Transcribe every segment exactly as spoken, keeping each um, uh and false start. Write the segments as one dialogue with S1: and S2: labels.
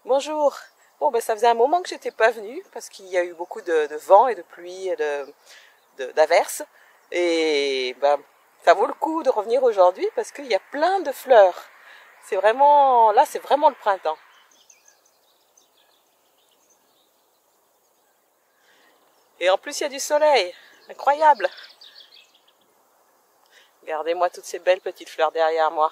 S1: Bonjour. Bon, ben, ça faisait un moment que j'étais pas venue parce qu'il y a eu beaucoup de, de vent et de pluie et de, de- d'averses. Et ben, ça vaut le coup de revenir aujourd'hui parce qu'il y a plein de fleurs. C'est vraiment, là, c'est vraiment le printemps. Et en plus, il y a du soleil. Incroyable. Regardez-moi toutes ces belles petites fleurs derrière moi.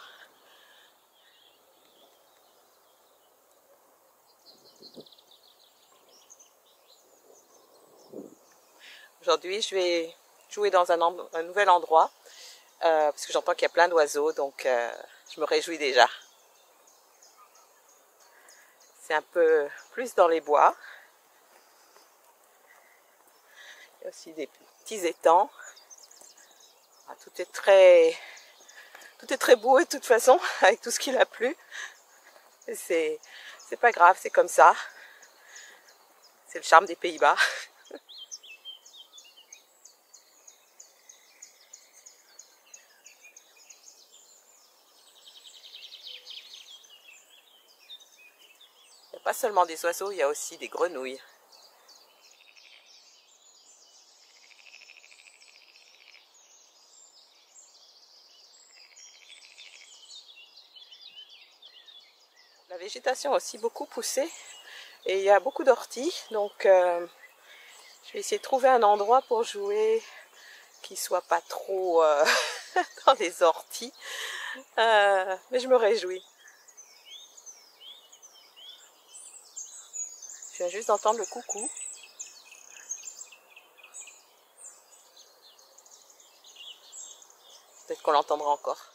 S1: Aujourd'hui, je vais jouer dans un, un nouvel endroit euh, parce que j'entends qu'il y a plein d'oiseaux, donc euh, je me réjouis déjà. C'est un peu plus dans les bois. Il y a aussi des petits étangs. Ah, tout est très, tout est très beau de toute façon, avec tout ce qu'il a plu. C'est, c'est pas grave, c'est comme ça. C'est le charme des Pays-Bas. Il n'y a pas seulement des oiseaux, il y a aussi des grenouilles. La végétation a aussi beaucoup poussé et il y a beaucoup d'orties, donc euh, je vais essayer de trouver un endroit pour jouer qui soit pas trop euh, dans les orties, euh, mais je me réjouis. Je viens juste d'entendre le coucou. Peut-être qu'on l'entendra encore.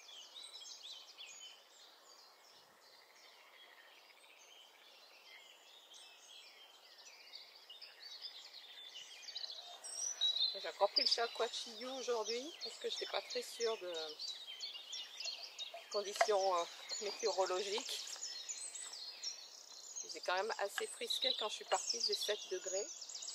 S1: J'ai encore pris le Shakuachiyu aujourd'hui parce que je n'étais pas très sûre de conditions euh, météorologiques. J'ai quand même assez frisqué quand je suis partie, j'ai sept degrés.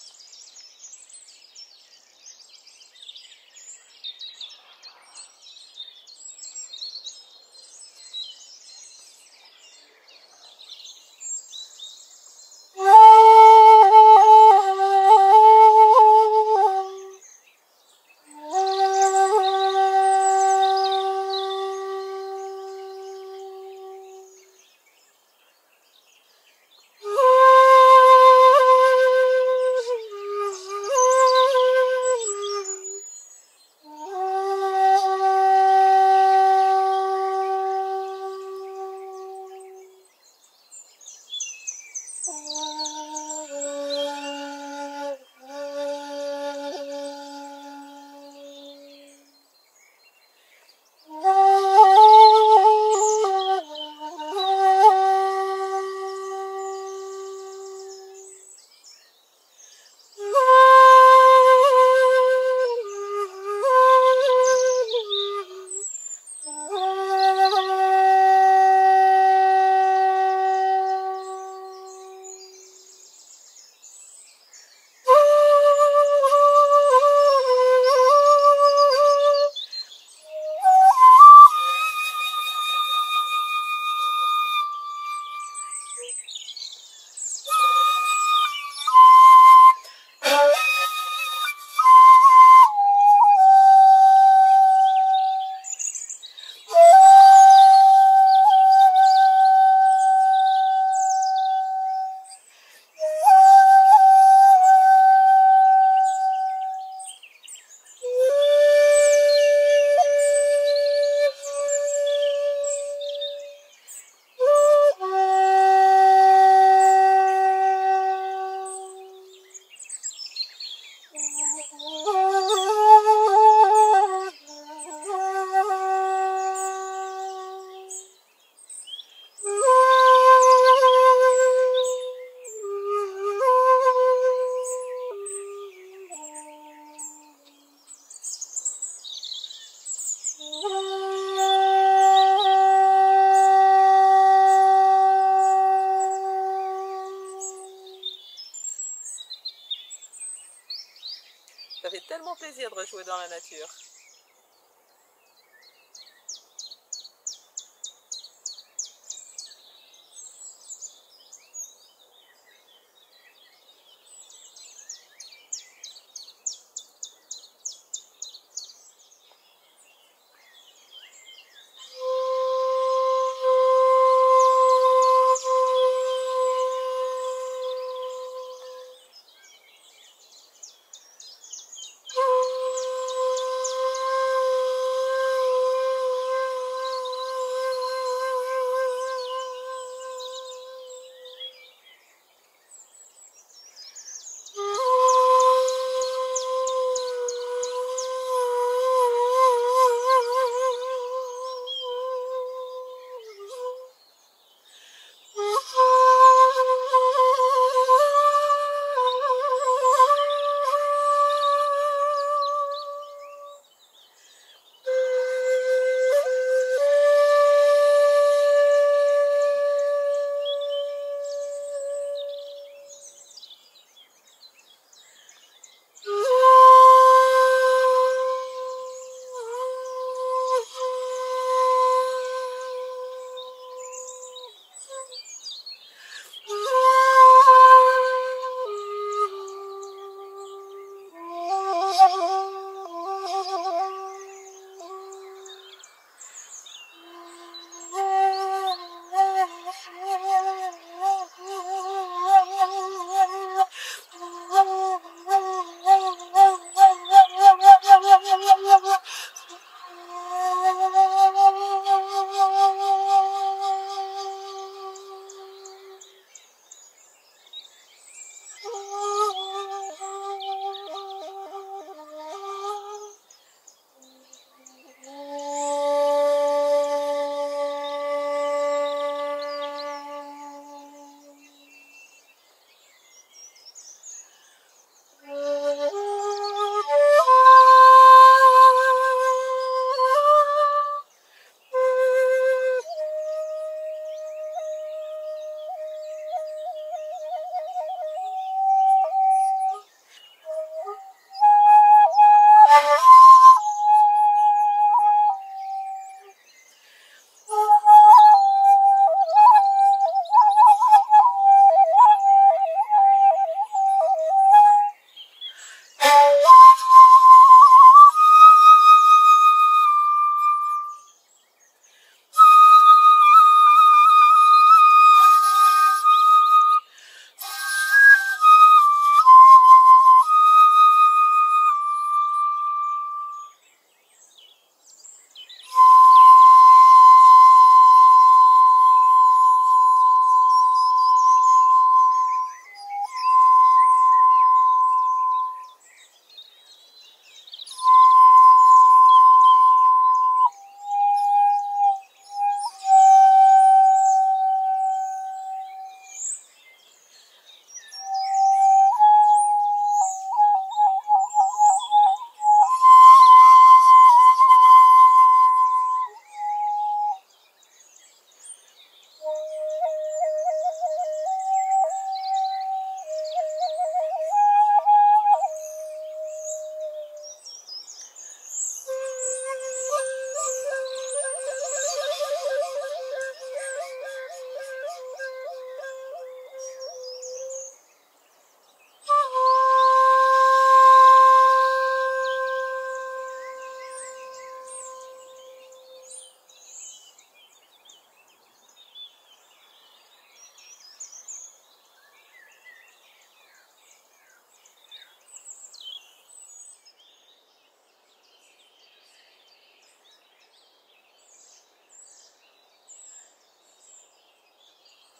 S1: Ça fait tellement plaisir de rejouer dans la nature.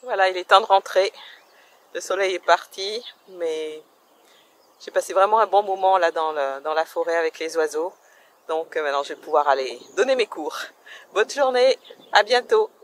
S1: Voilà, il est temps de rentrer. Le soleil est parti, mais j'ai passé vraiment un bon moment là dans, le, dans la forêt avec les oiseaux. Donc euh, maintenant je vais pouvoir aller donner mes cours. Bonne journée, à bientôt.